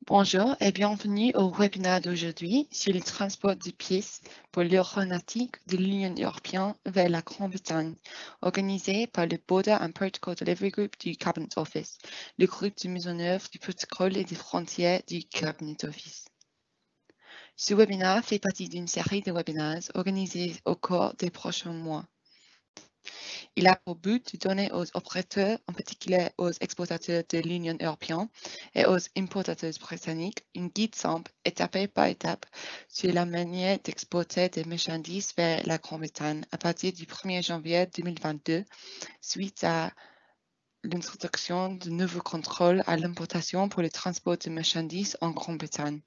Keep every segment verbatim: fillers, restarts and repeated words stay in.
Bonjour et bienvenue au webinaire d'aujourd'hui sur le transport de pièces pour l'aéronautique de l'Union européenne vers la Grande-Bretagne, organisé par le Border and Protocol Delivery Group du Cabinet Office, le groupe de mise en œuvre du protocole et des frontières du Cabinet Office. Ce webinaire fait partie d'une série de webinaires organisés au cours des prochains mois. Il a pour but de donner aux opérateurs, en particulier aux exportateurs de l'Union européenne et aux importateurs britanniques, une guide simple, étape par étape, sur la manière d'exporter des marchandises vers la Grande-Bretagne à partir du premier janvier deux mille vingt-deux, suite à l'introduction de nouveaux contrôles à l'importation pour le transport de marchandises en Grande-Bretagne.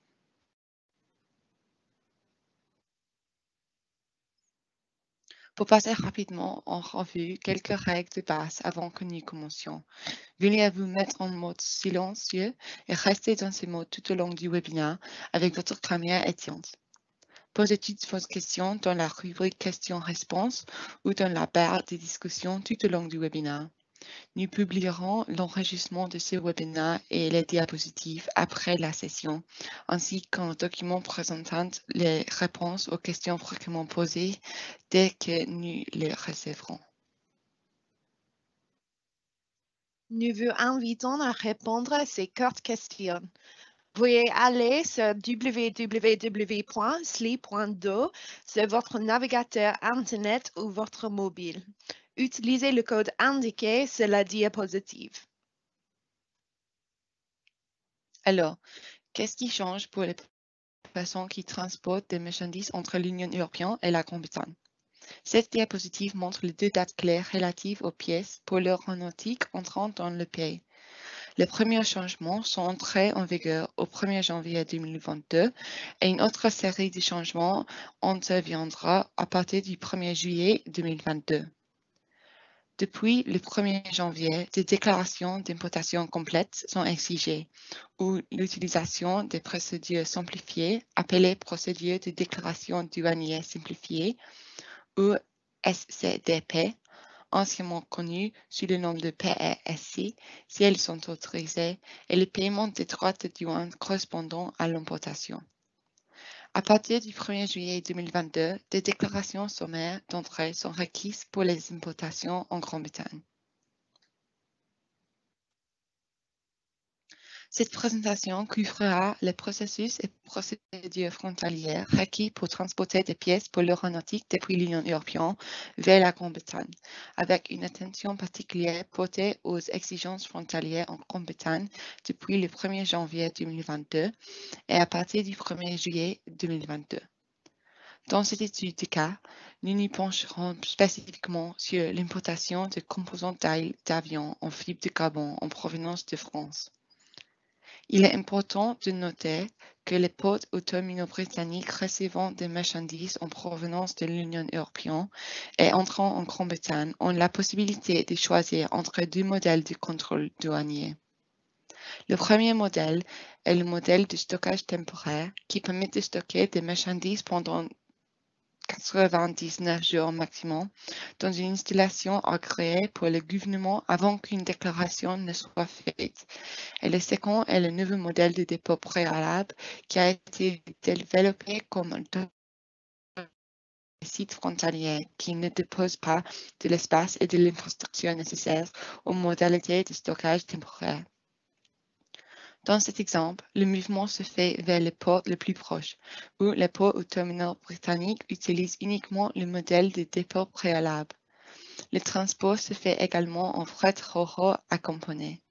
Pour passer rapidement en revue quelques règles de base avant que nous commencions. Veuillez vous mettre en mode silencieux et rester dans ce mode tout au long du webinaire avec votre caméra éteinte. Posez toutes vos questions dans la rubrique questions-réponses ou dans la barre de discussion tout au long du webinaire. Nous publierons l'enregistrement de ce webinaire et les diapositives après la session, ainsi qu'un document présentant les réponses aux questions fréquemment posées dès que nous les recevrons. Nous vous invitons à répondre à ces courtes questions. Veuillez aller sur w w w point s l i point d o sur votre navigateur Internet ou votre mobile. Utilisez le code indiqué sur la diapositive. Alors, qu'est-ce qui change pour les personnes qui transportent des marchandises entre l'Union européenne et la Grande-Bretagne? Cette diapositive montre les deux dates claires relatives aux pièces pour l'aéronautique entrant dans le pays. Les premiers changements sont entrés en vigueur au premier janvier deux mille vingt-deux et une autre série de changements interviendra à partir du premier juillet deux mille vingt-deux. Depuis le premier janvier, des déclarations d'importation complètes sont exigées, ou l'utilisation des procédures simplifiées, appelées procédures de déclaration douanière simplifiée, ou S C D P, anciennement connues sous le nom de P E S C, si elles sont autorisées, et le paiement des droits de douane correspondant à l'importation. À partir du premier juillet deux mille vingt-deux, des déclarations sommaires d'entrée sont requises pour les importations en Grande-Bretagne. Cette présentation couvrira les processus et procédures frontalières requis pour transporter des pièces pour l'aéronautique depuis l'Union européenne vers la Grande-Bretagne, avec une attention particulière portée aux exigences frontalières en Grande-Bretagne depuis le premier janvier deux mille vingt-deux et à partir du premier juillet deux mille vingt-deux. Dans cette étude de cas, nous nous pencherons spécifiquement sur l'importation de composants d'avions en fibre de carbone en provenance de France. Il est important de noter que les ports ou terminaux britanniques recevant des marchandises en provenance de l'Union européenne et entrant en Grande-Bretagne ont la possibilité de choisir entre deux modèles de contrôle douanier. Le premier modèle est le modèle de stockage temporaire qui permet de stocker des marchandises pendant quatre-vingt-dix-neuf jours maximum dans une installation agréée pour le gouvernement avant qu'une déclaration ne soit faite. Et le second est le nouveau modèle de dépôt préalable qui a été développé comme un site frontalier qui ne dépose pas de l'espace et de l'infrastructure nécessaires aux modalités de stockage temporaire. Dans cet exemple, le mouvement se fait vers le port le plus proche, où les ports ou terminaux britanniques utilisent uniquement le modèle de dépôt préalable. Le transport se fait également en fret ro-ro accompagné.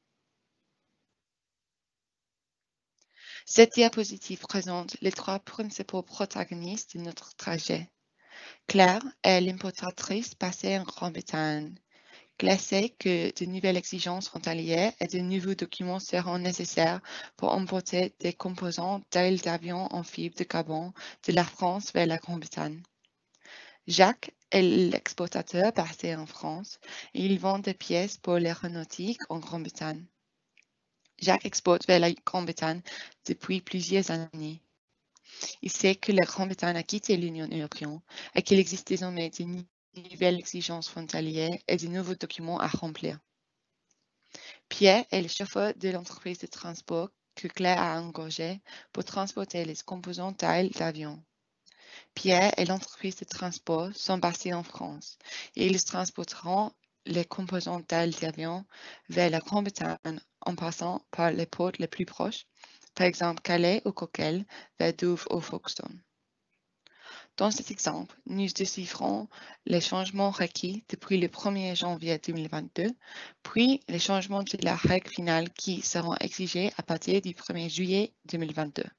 Cette diapositive présente les trois principaux protagonistes de notre trajet. Claire est l'importatrice basée en Grande-Bretagne. Claire sait que de nouvelles exigences frontalières et de nouveaux documents seront nécessaires pour importer des composants d'ailes d'avion en fibre de carbone de la France vers la Grande-Bretagne. Jacques est l'exportateur basé en France et il vend des pièces pour l'aéronautique en Grande-Bretagne. Jacques exporte vers la Grande-Bretagne depuis plusieurs années. Il sait que la Grande-Bretagne a quitté l'Union européenne et qu'il existe désormais de nouvelles exigences frontalières et de nouveaux documents à remplir. Pierre est le chauffeur de l'entreprise de transport que Claire a engagé pour transporter les composants d'ailes d'avion. Pierre et l'entreprise de transport sont basés en France et ils transporteront les composants d'ailes d'avion vers la Grande-Bretagne en passant par les ports les plus proches, par exemple Calais ou Coquelles, vers Douvres ou Folkestone. Dans cet exemple, nous déchiffrons les changements requis depuis le premier janvier deux mille vingt-deux, puis les changements de la règle finale qui seront exigés à partir du premier juillet deux mille vingt-deux.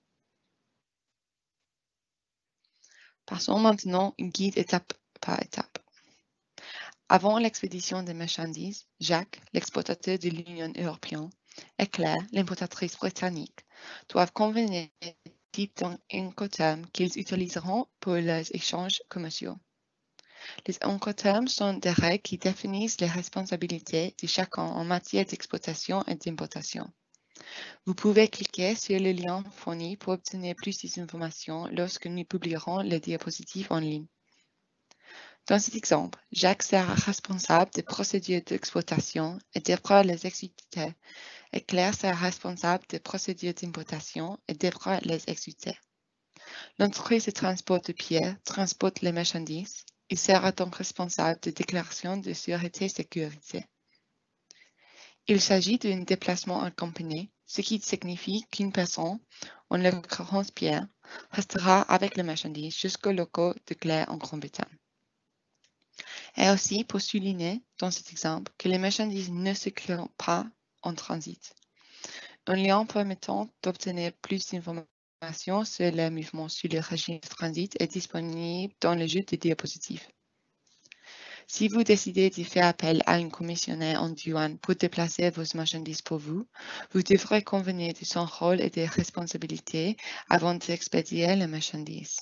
Passons maintenant une guide étape par étape. Avant l'expédition des marchandises, Jacques, l'exportateur de l'Union européenne, et Claire, l'importatrice britannique, doivent convenir d'un Incoterms qu'ils utiliseront pour leurs échanges commerciaux. Les Incoterms sont des règles qui définissent les responsabilités de chacun en matière d'exportation et d'importation. Vous pouvez cliquer sur le lien fourni pour obtenir plus d'informations lorsque nous publierons les diapositives en ligne. Dans cet exemple, Jacques sera responsable des procédures d'exportation et devra les exécuter, et Claire sera responsable des procédures d'importation et devra les exécuter. L'entreprise de transport de Pierre transporte les marchandises. Il sera donc responsable de déclaration de sûreté et sécurité. Il s'agit d'un déplacement accompagné, ce qui signifie qu'une personne, en l'occurrence Pierre, restera avec les marchandises jusqu'aux locaux de Claire en Grande-Bretagne. Et aussi pour souligner, dans cet exemple, que les marchandises ne circulent pas en transit. Un lien permettant d'obtenir plus d'informations sur les mouvements sur le régime de transit est disponible dans le jeu de diapositives. Si vous décidez de faire appel à une commissionnaire en douane pour déplacer vos marchandises pour vous, vous devrez convenir de son rôle et des responsabilités avant d'expédier les marchandises.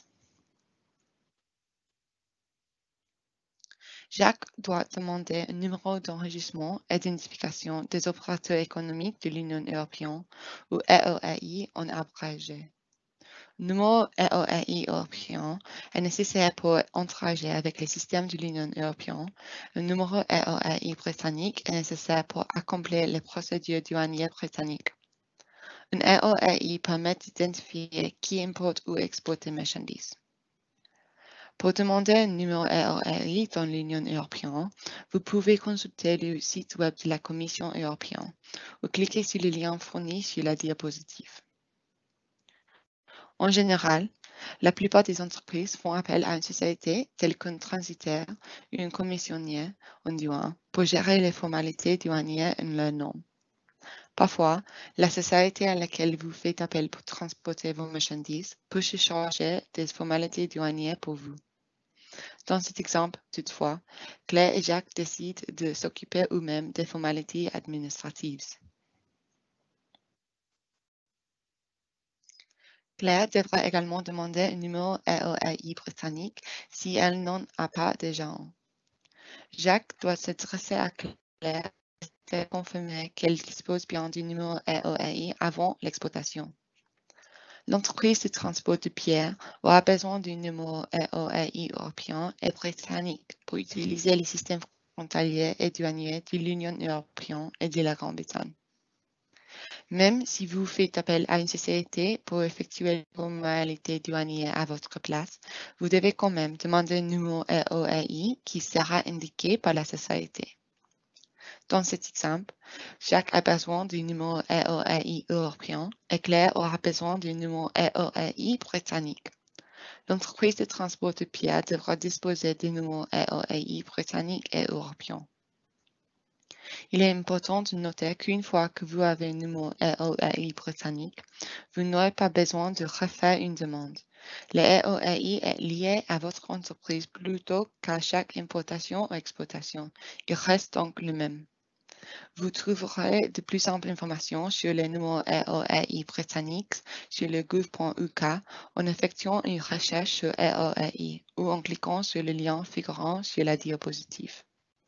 Jacques doit demander un numéro d'enregistrement et d'identification des opérateurs économiques de l'Union européenne, ou E O R I en abrégé. Le numéro E O R I européen est nécessaire pour interagir avec les systèmes de l'Union européenne. Le numéro E O R I britannique est nécessaire pour accomplir les procédures douanières britanniques. Un E O R I permet d'identifier qui importe ou exporte des marchandises. Pour demander un numéro E O R I dans l'Union européenne, vous pouvez consulter le site web de la Commission européenne ou cliquer sur le lien fourni sur la diapositive. En général, la plupart des entreprises font appel à une société telle qu'un transitaire ou un commissionnaire en douane pour gérer les formalités douanières en leur nom. Parfois, la société à laquelle vous faites appel pour transporter vos marchandises peut se charger des formalités douanières pour vous. Dans cet exemple, toutefois, Claire et Jacques décident de s'occuper eux-mêmes des formalités administratives. Claire devra également demander un numéro E O R I britannique si elle n'en a pas déjà un. Jacques doit s'adresser à Claire et confirmer qu'elle dispose bien du numéro E O R I avant l'exportation. L'entreprise de transport de Pierre aura besoin d'un numéro E O R I européen et britannique pour utiliser les systèmes frontaliers et douaniers de l'Union européenne et de la Grande-Bretagne. Même si vous faites appel à une société pour effectuer les formalités douanières à votre place, vous devez quand même demander un numéro E O R I qui sera indiqué par la société. Dans cet exemple, Jacques a besoin du numéro E O R I européen et Claire aura besoin du numéro E O R I britannique. L'entreprise de transport de Pierre devra disposer du numéro E O R I britannique et européen. Il est important de noter qu'une fois que vous avez un numéro E O R I britannique, vous n'aurez pas besoin de refaire une demande. Le E O R I est lié à votre entreprise plutôt qu'à chaque importation ou exportation. Il reste donc le même. Vous trouverez de plus amples informations sur les numéros E O R I britanniques sur le gouv point U K en effectuant une recherche sur E O R I ou en cliquant sur le lien figurant sur la diapositive.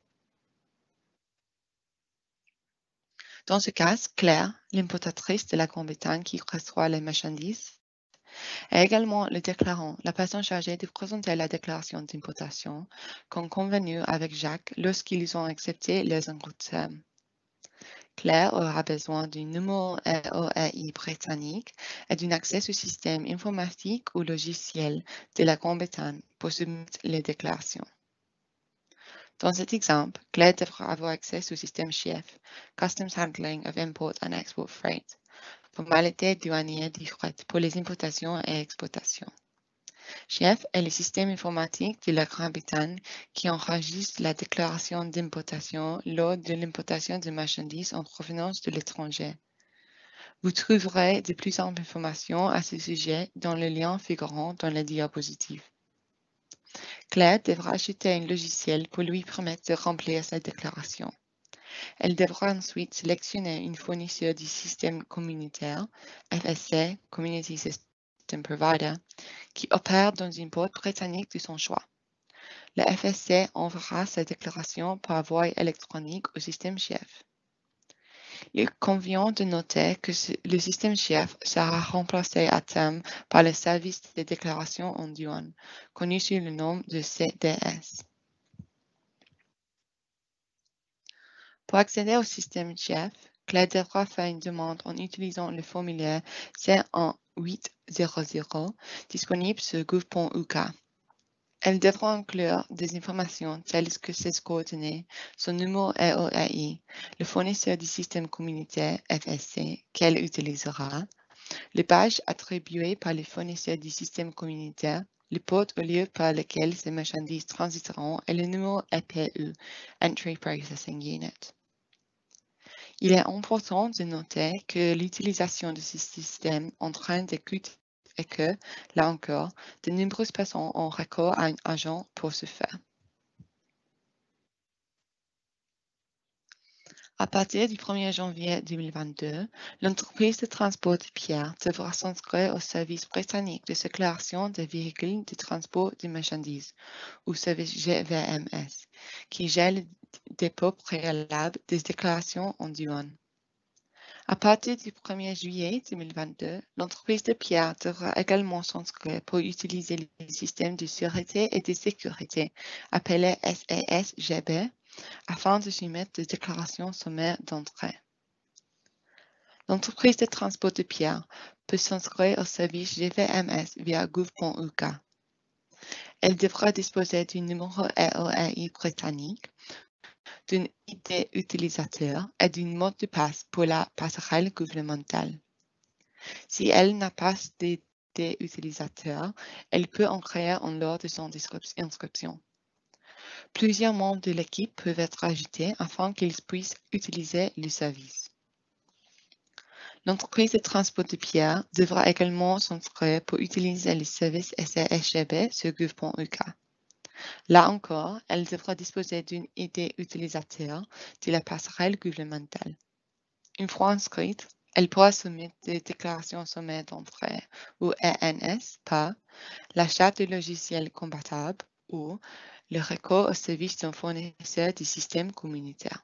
Dans ce cas, Claire, l'importatrice de la Grande-Bretagne qui reçoit les marchandises, est également le déclarant, la personne chargée de présenter la déclaration d'importation, comme convenu avec Jacques lorsqu'ils ont accepté les Incoterms. Claire aura besoin d'un numéro R O R I britannique et d'un accès au système informatique ou logiciel de la Grande-Bretagne pour soumettre les déclarations. Dans cet exemple, Claire devra avoir accès au système C H I F, Customs Handling of Import and Export Freight, formalité douanière du fret pour les importations et exportations. C H I F est le système informatique de la Grande-Bretagne qui enregistre la déclaration d'importation lors de l'importation de marchandises en provenance de l'étranger. Vous trouverez de plus amples informations à ce sujet dans le lien figurant dans la diapositive. Claire devra acheter un logiciel pour lui permettre de remplir sa déclaration. Elle devra ensuite sélectionner un fournisseur du système communautaire, F S C, Community System Provider, qui opère dans une porte britannique de son choix. Le F S C enverra sa déclaration par voie électronique au système C H I F. Il convient de noter que le système C H I F sera remplacé à terme par le service de déclaration en douane, connu sous le nom de C D S. Pour accéder au système C H I F, Claire devra faire une demande en utilisant le formulaire C un huit zéro zéro disponible sur gouv point U K. Elle devra inclure des informations telles que ses coordonnées, son numéro R O R I, le fournisseur du système communautaire F S C qu'elle utilisera, les pages attribuées par le fournisseur du système communautaire, le port au lieu par lequel ces marchandises transiteront et le numéro E P U, Entry Processing Unit. Il est important de noter que l'utilisation de ce système entraîne des coûts et que, là encore, de nombreuses personnes ont recours à un agent pour ce faire. À partir du premier janvier deux mille vingt-deux, l'entreprise de transport de pierre devra s'inscrire au service britannique de déclaration des véhicules de transport de marchandises, ou service G V M S, qui gère le dépôt préalable des déclarations en douane. À partir du premier juillet deux mille vingt-deux, l'entreprise de pierre devra également s'inscrire pour utiliser le système de sûreté et de sécurité, appelé S A S G B, afin de soumettre des déclarations sommaires d'entrée. L'entreprise de transport de pierre peut s'inscrire au service G V M S via gouv point U K. Elle devra disposer d'un numéro R O R I britannique, d'un I D utilisateur et d'un mot de passe pour la passerelle gouvernementale. Si elle n'a pas d'I D utilisateur, elle peut en créer un lors de son inscription. Plusieurs membres de l'équipe peuvent être ajoutés afin qu'ils puissent utiliser le service. L'entreprise de transport de pierre devra également s'inscrire pour utiliser le service S A S G B sur gouv point U K. Là encore, elle devra disposer d'une I D utilisateur de la passerelle gouvernementale. Une fois inscrite, elle pourra soumettre des déclarations sommaires d'entrée ou E N S par l'achat de logiciels compatibles ou le recours au service d'un fournisseur du système communautaire.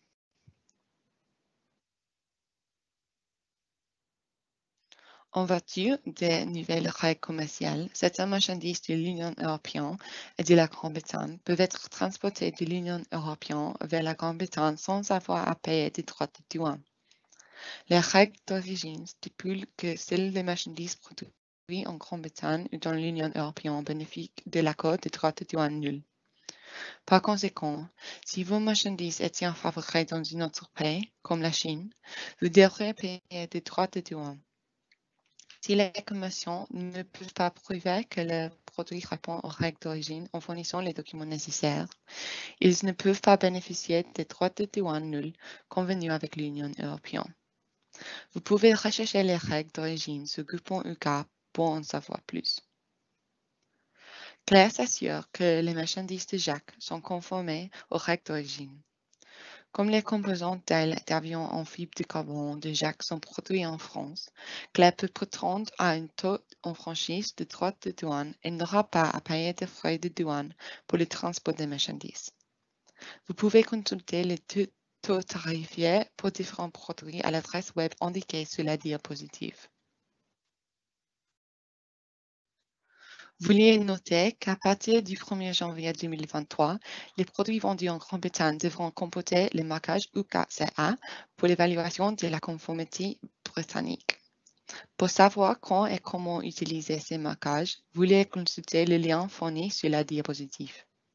En vertu des nouvelles règles commerciales, certaines marchandises de l'Union européenne et de la Grande-Bretagne peuvent être transportées de l'Union européenne vers la Grande-Bretagne sans avoir à payer des droits de douane. Les règles d'origine stipulent que seules les marchandises produites en Grande-Bretagne ou dans l'Union européenne bénéficient de l'accord de droits de douane nul. Par conséquent, si vos marchandises étaient fabriquées dans un autre pays, comme la Chine, vous devrez payer des droits de douane. Si les commerçants ne peuvent pas prouver que le produit répond aux règles d'origine en fournissant les documents nécessaires, ils ne peuvent pas bénéficier des droits de douane nuls convenus avec l'Union européenne. Vous pouvez rechercher les règles d'origine sur gouv point U K pour en savoir plus. Claire s'assure que les marchandises de Jacques sont conformées aux règles d'origine. Comme les composants d'ailes d'avion en fibre de carbone de Jacques sont produits en France, Claire peut prétendre à un taux en franchise de droits de douane et n'aura pas à payer de frais de douane pour le transport des marchandises. Vous pouvez consulter les taux tarifiés pour différents produits à l'adresse web indiquée sur la diapositive. Veuillez noter qu'à partir du premier janvier deux mille vingt-trois, les produits vendus en Grande-Bretagne devront comporter le marquage U K C A pour l'évaluation de la conformité britannique. Pour savoir quand et comment utiliser ces marquages, veuillez consulter le lien fourni sur la diapositive.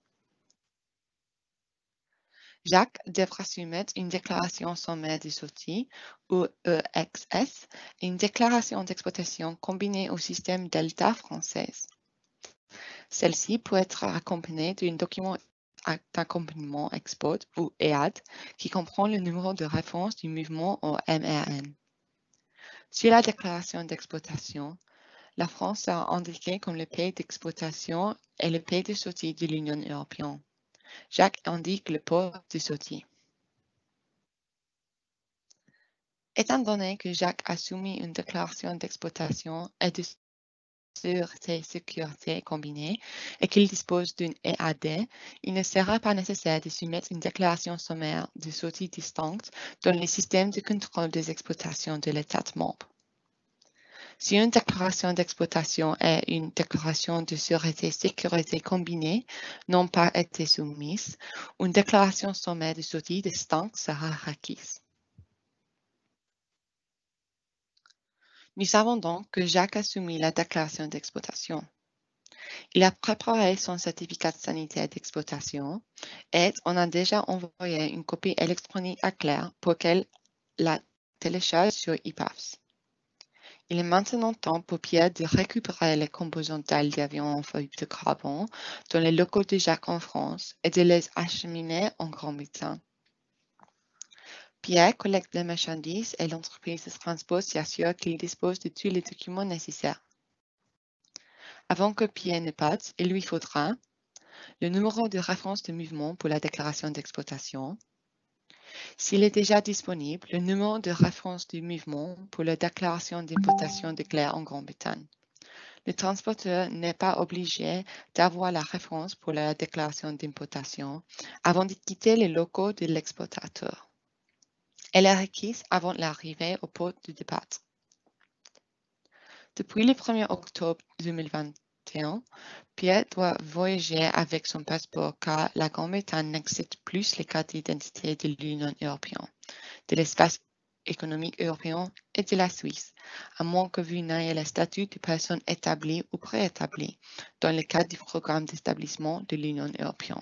Jacques devra soumettre une déclaration sommaire de sortie, ou E X S, et une déclaration d'exploitation combinée au système Delta française. Celle-ci peut être accompagnée d'un document d'accompagnement export, ou E A D, qui comprend le numéro de référence du mouvement au M R N. Sur la déclaration d'exploitation, la France a indiqué comme le pays d'exploitation et le pays de sortie de l'Union européenne. Jacques indique le port de sortie. Étant donné que Jacques a soumis une déclaration d'exploitation et de sûreté sécurité combinée et qu'il dispose d'une E A D, il ne sera pas nécessaire de soumettre une déclaration sommaire de sortie distincte dans les systèmes de contrôle des exploitations de l'État membre. Si une déclaration d'exploitation et une déclaration de sûreté sécurité combinée n'ont pas été soumises, une déclaration sommaire de sortie distincte sera requise. Nous savons donc que Jacques a soumis la déclaration d'exploitation. Il a préparé son certificat sanitaire d'exploitation et on a déjà envoyé une copie électronique à Claire pour qu'elle la télécharge sur E P A F S. Il est maintenant temps pour Pierre de récupérer les composants d'ailes d'avion en feuille de carbone dans les locaux de Jacques en France et de les acheminer en Grande-Bretagne. Pierre collecte les marchandises et l'entreprise de transport s'assure qu'il dispose de tous les documents nécessaires. Avant que Pierre ne parte, il lui faudra le numéro de référence de mouvement pour la déclaration d'exploitation. S'il est déjà disponible, le numéro de référence du mouvement pour la déclaration d'importation de Claire en Grande-Bretagne. Le transporteur n'est pas obligé d'avoir la référence pour la déclaration d'importation avant de quitter les locaux de l'exportateur. Elle est requise avant l'arrivée au port de départ. Depuis le premier octobre deux mille vingt et un, Pierre doit voyager avec son passeport car la Grande-Bretagne n'accepte plus les cartes d'identité de l'Union européenne, de l'espace économique européen et de la Suisse, à moins que vous n'ayez le statut de personne établie ou préétablie dans le cadre du programme d'établissement de l'Union européenne.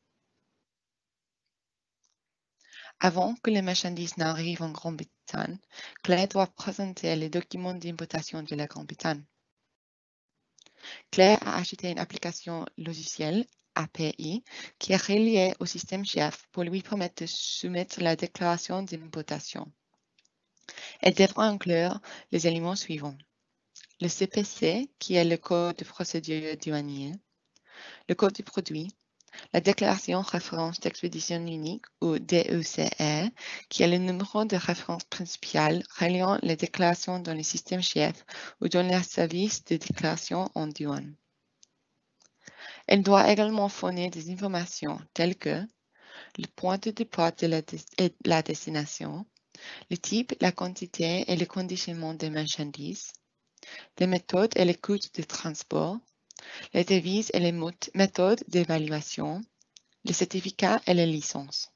Avant que les marchandises n'arrivent en Grande-Bretagne, Claire doit présenter les documents d'importation de la Grande-Bretagne. Claire a acheté une application logicielle, A P I, qui est reliée au système chef pour lui permettre de soumettre la déclaration d'importation. Elle devra inclure les éléments suivants. Le C P C, qui est le code de procédure douanier, le code du produit, la déclaration référence d'expédition unique ou D E C R, qui est le numéro de référence principal reliant les déclarations dans le système chef ou dans le service de déclaration en douane. Elle doit également fournir des informations telles que le point de départ de la, et la destination, le type, la quantité et le conditionnement des marchandises, les méthodes et les coûts de transport, les devises et les méthodes d'évaluation, les certificats et les licences.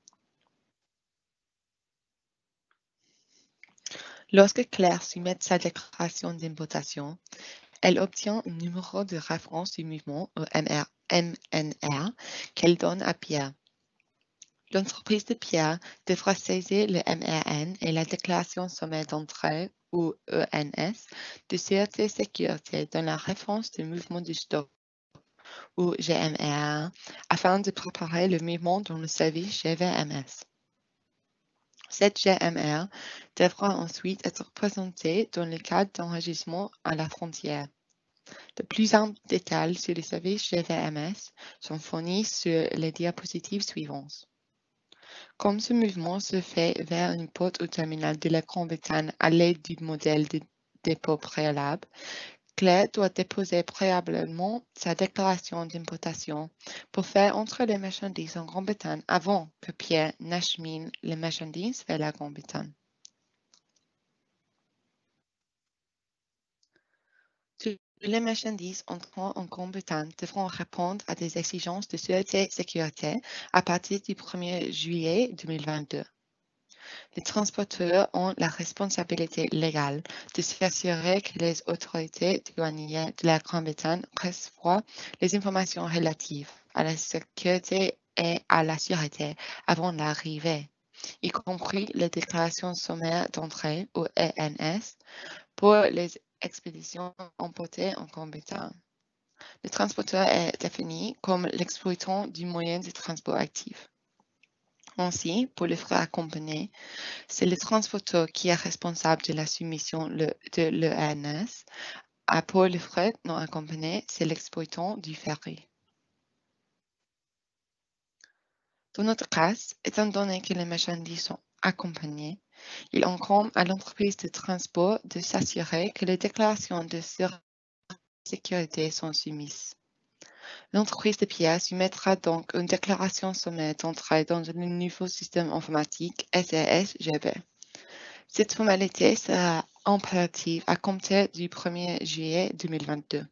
Lorsque Claire soumet sa déclaration d'importation, elle obtient un numéro de référence du mouvement, ou M N R, qu'elle donne à Pierre. L'entreprise de Pierre devra saisir le M R N et la déclaration sommaire d'entrée, ou E N S, de sûreté sécurité dans la référence du mouvement du stock, ou G M R, afin de préparer le mouvement dans le service G V M S. Cette G M R devra ensuite être présentée dans le cadre d'enregistrement à la frontière. De plus amples détails sur les services G V M S sont fournis sur les diapositives suivantes. Comme ce mouvement se fait vers une porte ou terminal de la Grande-Bretagne à l'aide du modèle de dépôt préalable, Claire doit déposer préalablement sa déclaration d'importation pour faire entrer les marchandises en Grande-Bretagne avant que Pierre n'achemine les marchandises vers la Grande-Bretagne. Tout Les marchandises entrant en Grande-Bretagne devront répondre à des exigences de sûreté et sécurité à partir du premier juillet deux mille vingt-deux. Les transporteurs ont la responsabilité légale de s'assurer que les autorités douanières de la Grande-Bretagne reçoivent les informations relatives à la sécurité et à la sûreté avant l'arrivée, y compris les déclarations sommaires d'entrée ou E N S pour les expéditions emportées en Grande-Bretagne. Le transporteur est défini comme l'exploitant du moyen de transport actif. Ainsi, pour les frais accompagnés, c'est le transporteur qui est responsable de la soumission de l'E N S. Ah, pour les frais non accompagnés, c'est l'exploitant du ferry. Dans notre cas, étant donné que les marchandises sont accompagnées, il incombe à l'entreprise de transport de s'assurer que les déclarations de sécurité sont soumises. L'entreprise de pierre soumettra donc une déclaration sommaire d'entrée dans le nouveau système informatique S A S G B. Cette formalité sera impérative à compter du premier juillet deux mille vingt-deux.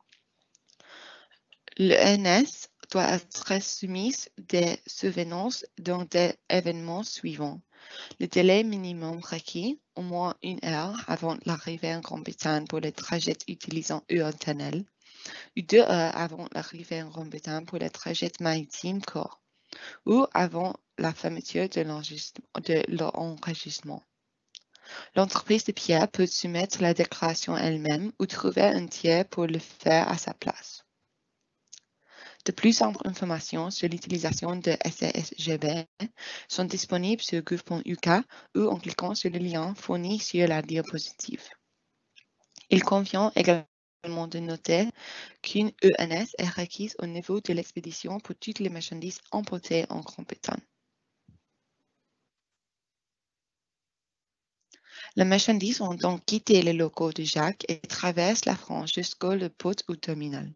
L'E N S doit être soumis des survenances dans des événements suivants. Le délai minimum requis, au moins une heure avant l'arrivée en Grande-Bretagne pour les trajets utilisant Eurotunnel, ou deux heures avant l'arrivée en Grande-Bretagne pour les trajets maritimes courts, ou avant la fermeture de l'enregistrement. L'entreprise de pierre peut soumettre la déclaration elle-même ou trouver un tiers pour le faire à sa place. De plus amples informations sur l'utilisation de S A S G B sont disponibles sur gouv point U K ou en cliquant sur le lien fourni sur la diapositive. Il convient également de noter qu'une E N S est requise au niveau de l'expédition pour toutes les marchandises importées en Grande-Bretagne. Les marchandises ont donc quitté les locaux de Jacques et traversent la France jusqu'au port ou terminal.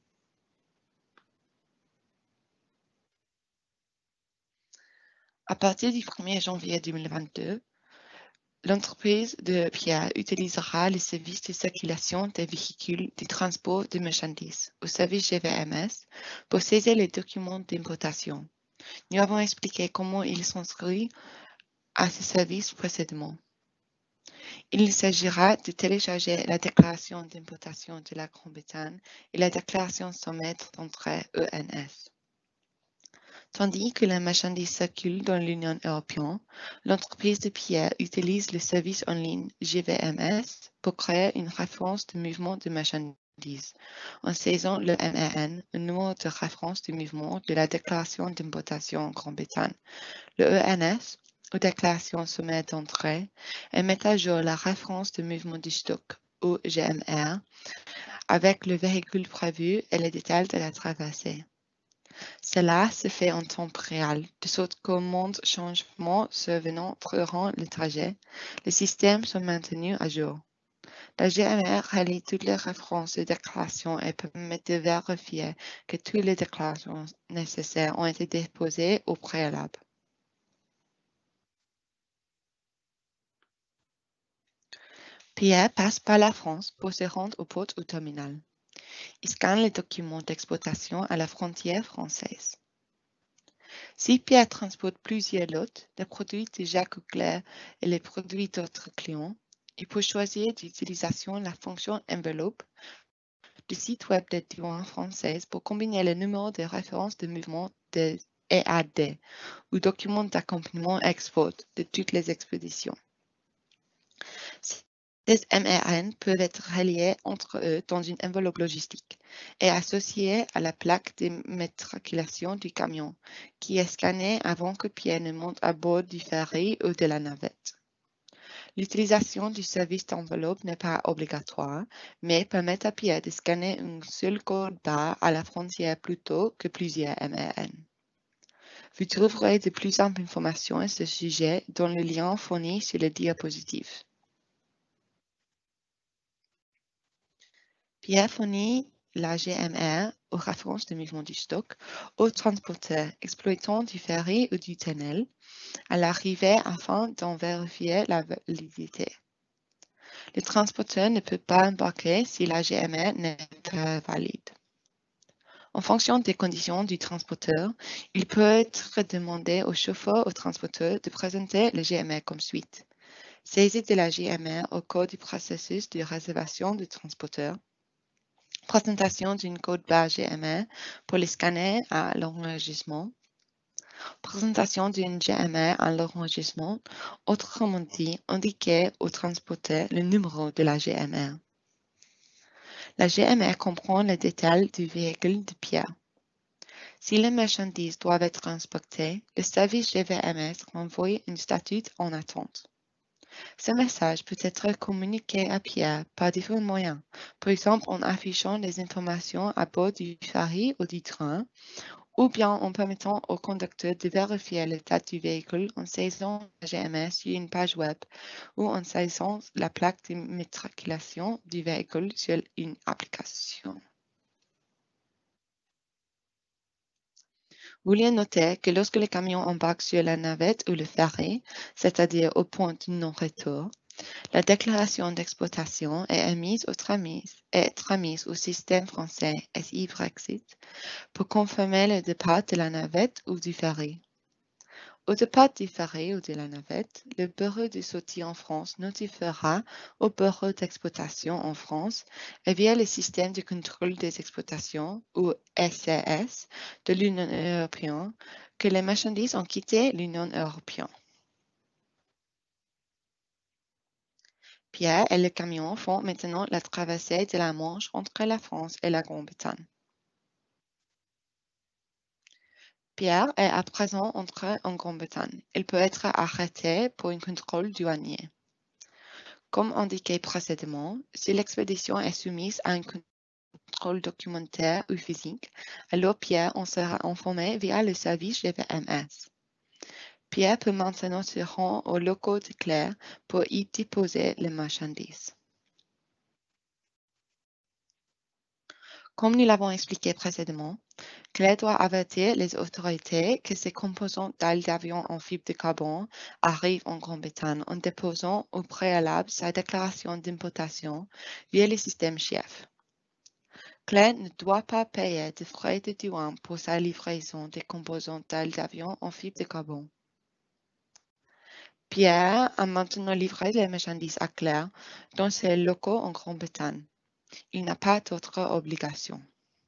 À partir du premier janvier deux mille vingt-deux, l'entreprise de pierre utilisera les services de circulation des véhicules de transport de marchandises, au service G V M S, pour saisir les documents d'importation. Nous avons expliqué comment ils s'inscrivent à ce service précédemment. Il s'agira de télécharger la déclaration d'importation de la Grande-Bretagne et la déclaration sommaire d'entrée E N S. Tandis que les marchandises circulent dans l'Union européenne, l'entreprise de pierre utilise le service en ligne G V M S pour créer une référence de mouvement de marchandises, en saisissant le M A N, un numéro de référence de mouvement de la déclaration d'importation en Grande-Bretagne, le E N S, ou déclaration sommaire d'entrée, et met à jour la référence de mouvement du stock, ou G M R, avec le véhicule prévu et les détails de la traversée. Cela se fait en temps réel, de sorte qu'au moindre changement survenant durant le trajet, les systèmes sont maintenus à jour. La G M R relie toutes les références de déclaration et permet de vérifier que toutes les déclarations nécessaires ont été déposées au préalable. Pierre passe par la France pour se rendre au port ou terminal. Il scanne les documents d'exportation à la frontière française. Si Pierre transporte plusieurs lots, les produits de Jacques Auclair et les produits d'autres clients, il peut choisir d'utilisation la fonction enveloppe du site web des douanes françaises pour combiner le numéro de référence de mouvement de E A D ou document d'accompagnement export de toutes les expéditions. Ces M A N peuvent être reliés entre eux dans une enveloppe logistique et associés à la plaque d'immatriculation du camion, qui est scannée avant que Pierre ne monte à bord du ferry ou de la navette. L'utilisation du service d'enveloppe n'est pas obligatoire, mais permet à Pierre de scanner un seul code barre à la frontière plutôt que plusieurs M A N. Vous trouverez de plus amples informations à ce sujet dans le lien fourni sur la diapositive. Pierre fournit la G M R aux références de mouvement du stock aux transporteurs exploitant du ferry ou du tunnel à l'arrivée afin d'en vérifier la validité. Le transporteur ne peut pas embarquer si la G M R n'est pas valide. En fonction des conditions du transporteur, il peut être demandé au chauffeur ou transporteur de présenter le G M R comme suit. Saisie de la G M R au cours du processus de réservation du transporteur. Présentation d'une code barre G M R pour le scanner à l'enregistrement. Présentation d'une G M R à l'enregistrement, autrement dit, indiquer au transporteur le numéro de la G M R. La G M R comprend les détails du véhicule de Pierre. Si les marchandises doivent être inspectées, le service G V M S renvoie un statut en attente. Ce message peut être communiqué à Pierre par différents moyens, par exemple en affichant les informations à bord du ferry ou du train, ou bien en permettant au conducteur de vérifier l'état du véhicule en saisissant la G M S sur une page web ou en saisissant la plaque d'immatriculation du véhicule sur une application. Veuillez noter que lorsque le camion embarque sur la navette ou le ferry, c'est-à-dire au point de non-retour, la déclaration d'exploitation est émise ou transmise, est transmise au système français S I Brexit pour confirmer le départ de la navette ou du ferry. Au départ du ferry ou de la navette, le bureau de sortie en France notifiera au bureau d'exploitation en France et via le système de contrôle des exploitations ou S C S de l'Union européenne que les marchandises ont quitté l'Union européenne. Pierre et le camion font maintenant la traversée de la Manche entre la France et la Grande-Bretagne. Pierre est à présent entré en Grande-Bretagne. Il peut être arrêté pour un contrôle douanier. Comme indiqué précédemment, si l'expédition est soumise à un contrôle documentaire ou physique, alors Pierre en sera informé via le service G V M S. Pierre peut maintenant se rendre aux locaux de Claire pour y déposer les marchandises. Comme nous l'avons expliqué précédemment, Claire doit avertir les autorités que ces composants d'ailes d'avion en fibre de carbone arrivent en Grande-Bretagne en déposant au préalable sa déclaration d'importation via le système chef. Claire ne doit pas payer de frais de douane pour sa livraison des composants d'ailes d'avion en fibre de carbone. Pierre a maintenant livré les marchandises à Claire dans ses locaux en Grande-Bretagne. Il n'a pas d'autre obligation.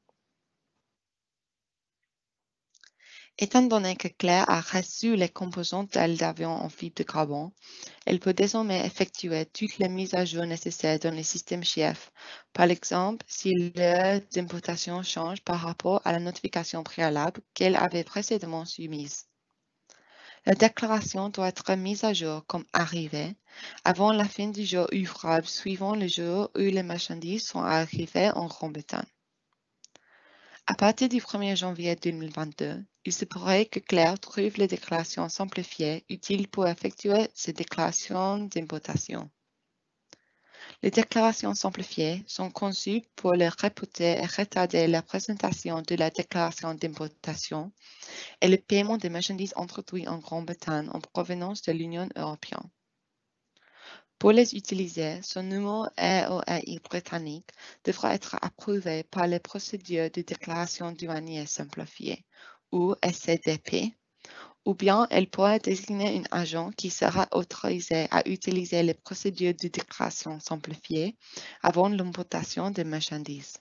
Étant donné que Claire a reçu les composants d'ailes d'avion en fibre de carbone, elle peut désormais effectuer toutes les mises à jour nécessaires dans le système chef. Par exemple, si l'heure d'importation change par rapport à la notification préalable qu'elle avait précédemment soumise. La déclaration doit être mise à jour comme arrivée avant la fin du jour ouvrable suivant le jour où les marchandises sont arrivées en Grande-Bretagne. À partir du premier janvier deux mille vingt-deux, il se pourrait que Claire trouve les déclarations simplifiées utiles pour effectuer ces déclarations d'importation. Les déclarations simplifiées sont conçues pour les reporter et retarder la présentation de la déclaration d'importation et le paiement des marchandises introduites en Grande-Bretagne en provenance de l'Union européenne. Pour les utiliser, son numéro R O R I britannique devra être approuvé par les procédures de déclaration douanière simplifiée, ou S C D P, ou bien elle pourra désigner un agent qui sera autorisé à utiliser les procédures de déclaration simplifiée avant l'importation des marchandises.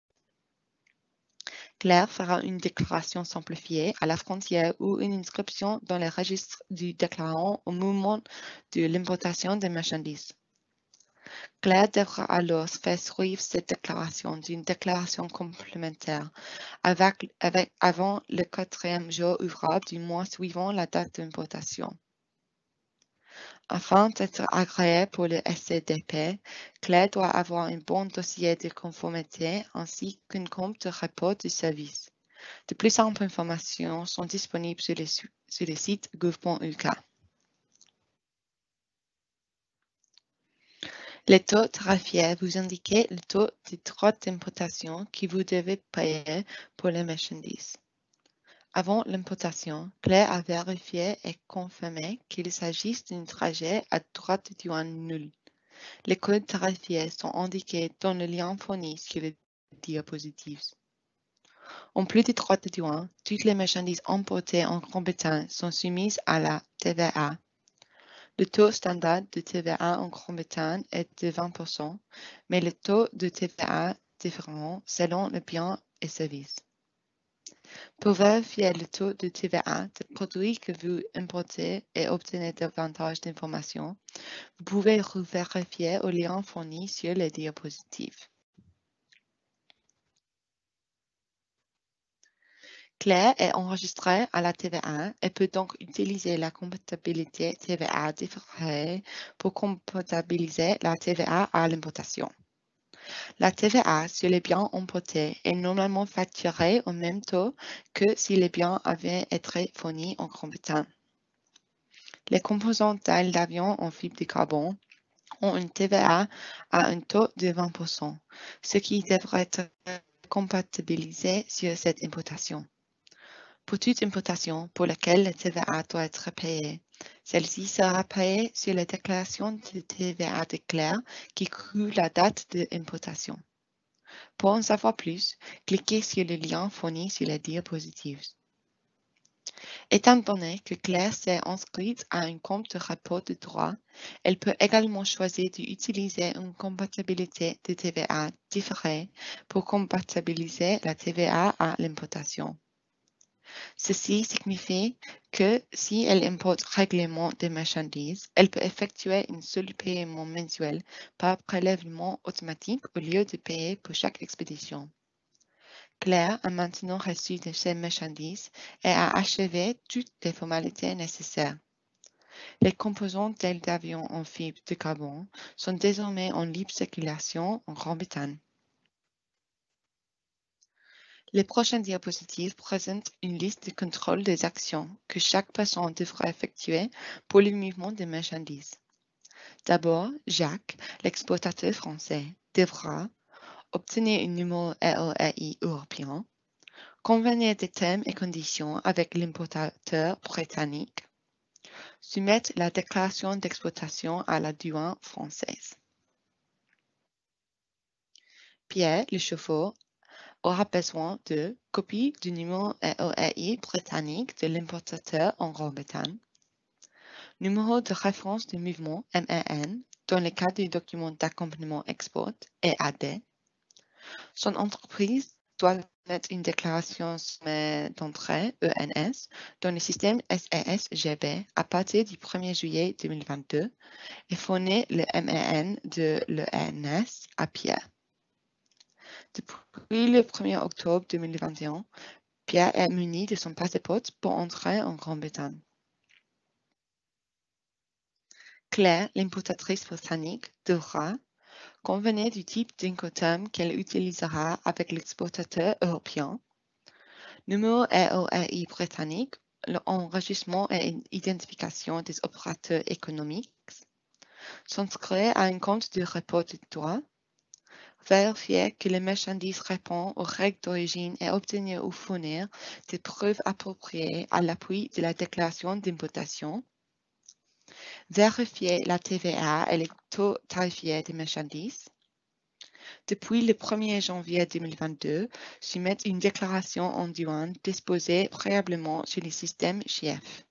Claire fera une déclaration simplifiée à la frontière ou une inscription dans le registre du déclarant au moment de l'importation des marchandises. Claire devra alors faire suivre cette déclaration d'une déclaration complémentaire avec, avec, avant le quatrième jour ouvrable du mois suivant la date d'importation. Afin d'être agréée pour le S C D P, Claire doit avoir un bon dossier de conformité ainsi qu'un compte de report du service. De plus amples informations sont disponibles sur le, sur le site gouv point U K. Le taux tarifaire vous indique le taux de droit d'importation que vous devez payer pour les marchandises. Avant l'importation, Claire a vérifié et confirmé qu'il s'agisse d'un trajet à droit de douane nul. Les codes tarifaires sont indiqués dans le lien fourni sur le diapositive. En plus des droits de douane, toutes les marchandises importées en Grande-Bretagne sont soumises à la T V A. Le taux standard de T V A en Grande-Bretagne est de vingt pour cent, mais le taux de T V A différent selon le bien et service. Pour vérifier le taux de T V A des produits que vous importez et obtenir davantage d'informations, vous pouvez vérifier au lien fourni sur les diapositives. Claire est enregistrée à la T V A et peut donc utiliser la comptabilité T V A différée pour comptabiliser la T V A à l'importation. La T V A sur les biens importés est normalement facturée au même taux que si les biens avaient été fournis en Grande-Bretagne. Les composantes d'ailes d'avion en fibre de carbone ont une T V A à un taux de vingt pour cent, ce qui devrait être comptabilisé sur cette importation. Pour toute importation pour laquelle la T V A doit être payée, celle-ci sera payée sur la déclaration de T V A de Claire qui couvre la date de importation. Pour en savoir plus, cliquez sur le lien fourni sur la diapositive. Étant donné que Claire s'est inscrite à un compte de rapport de droit, elle peut également choisir d'utiliser une comptabilité de T V A différée pour comptabiliser la T V A à l'importation. Ceci signifie que si elle importe régulièrement des marchandises, elle peut effectuer un seul paiement mensuel par prélèvement automatique au lieu de payer pour chaque expédition. Claire a maintenant reçu de ces marchandises et a achevé toutes les formalités nécessaires. Les composantes d'ailes d'avion en fibre de carbone sont désormais en libre circulation en Grande-Bretagne. Les prochaines diapositives présentent une liste de contrôle des actions que chaque patient devra effectuer pour le mouvement des marchandises. D'abord, Jacques, l'exportateur français, devra obtenir un numéro R O R I européen, convenir des termes et conditions avec l'importateur britannique, soumettre la déclaration d'exportation à la douane française. Pierre, le chauffeur, aura besoin de copie du numéro R O R I britannique de l'importateur en Grande-Bretagne, numéro de référence du mouvement M A N dans le cas du document d'accompagnement export et A D. Son entreprise doit mettre une déclaration d'entrée E N S dans le système S E S G B à partir du premier juillet deux mille vingt-deux et fournir le M A N de l'E N S à Pierre. Depuis le premier octobre deux mille vingt et un, Pierre est muni de son passeport pour entrer en Grande-Bretagne. Claire, l'importatrice britannique, devra convenir du type d'Incoterm qu'elle utilisera avec l'exportateur européen, numéro R O R I britannique, l'enregistrement et identification des opérateurs économiques, s'inscrire à un compte de rapport de droit, vérifier que les marchandises répondent aux règles d'origine et obtenir ou fournir des preuves appropriées à l'appui de la déclaration d'importation, vérifier la T V A et les taux tarifaires des marchandises. Depuis le premier janvier deux mille vingt-deux, soumettre une déclaration en douane disposée préalablement sur le système G F.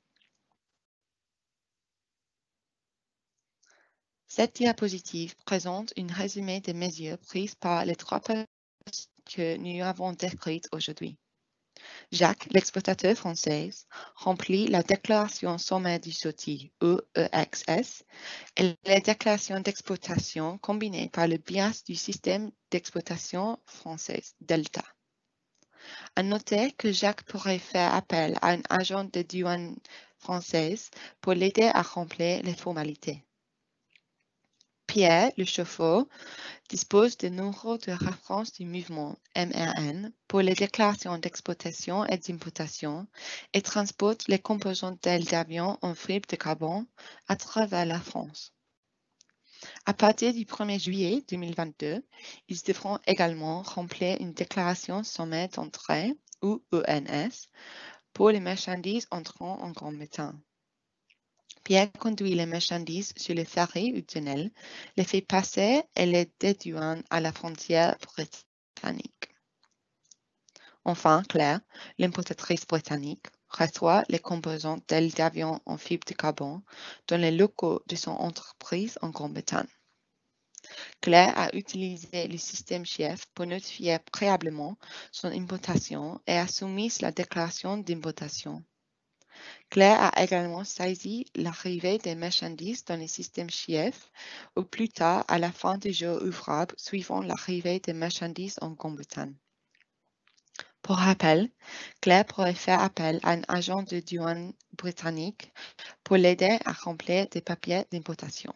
Cette diapositive présente un résumé des mesures prises par les trois personnes que nous avons décrites aujourd'hui. Jacques, l'exportateur français, remplit la déclaration sommaire du sortie E E X S et la déclaration d'exportation combinée par le biais du système d'exportation française Delta. À noter que Jacques pourrait faire appel à un agent de douane française pour l'aider à remplir les formalités. Pierre, le chauffeur, dispose de numéros de référence du mouvement M A N pour les déclarations d'exportation et d'importation et transporte les composantes d'ailes d'avion en fibre de carbone à travers la France. À partir du premier juillet deux mille vingt-deux, ils devront également remplir une déclaration sommaire d'entrée ou E N S pour les marchandises entrant en Grande-Bretagne. Pierre conduit les marchandises sur le ferry ou tunnel, les fait passer et les dédouane à la frontière britannique. Enfin, Claire, l'importatrice britannique, reçoit les composants d'ailes d'avion en fibre de carbone dans les locaux de son entreprise en Grande-Bretagne. Claire a utilisé le système chef pour notifier préalablement son importation et a soumis la déclaration d'importation. Claire a également saisi l'arrivée des marchandises dans le système chef ou plus tard à la fin du jour ouvrable suivant l'arrivée des marchandises en Grande-Bretagne. Pour rappel, Claire pourrait faire appel à un agent de douane britannique pour l'aider à remplir des papiers d'importation.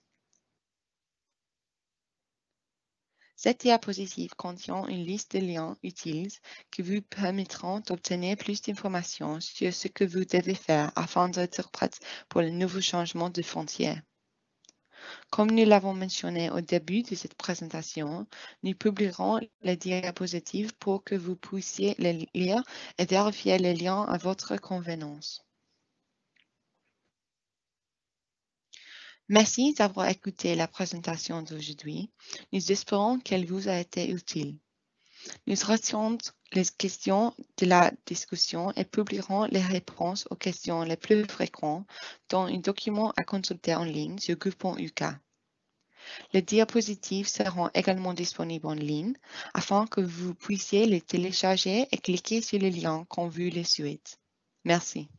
Cette diapositive contient une liste de liens utiles qui vous permettront d'obtenir plus d'informations sur ce que vous devez faire afin d'être prête pour le nouveau changement de frontière. Comme nous l'avons mentionné au début de cette présentation, nous publierons les diapositives pour que vous puissiez les lire et vérifier les liens à votre convenance. Merci d'avoir écouté la présentation d'aujourd'hui. Nous espérons qu'elle vous a été utile. Nous retirons les questions de la discussion et publierons les réponses aux questions les plus fréquentes dans un document à consulter en ligne sur gouv point u k. Les diapositives seront également disponibles en ligne afin que vous puissiez les télécharger et cliquer sur les liens quand vous les souhaitez. Merci.